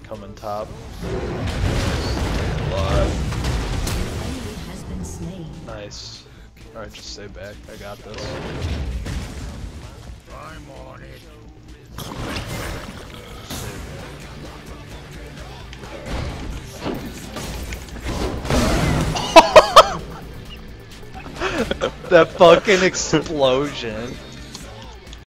coming top. Nice. Alright, just stay back. I got this. I'm on it. That fucking explosion.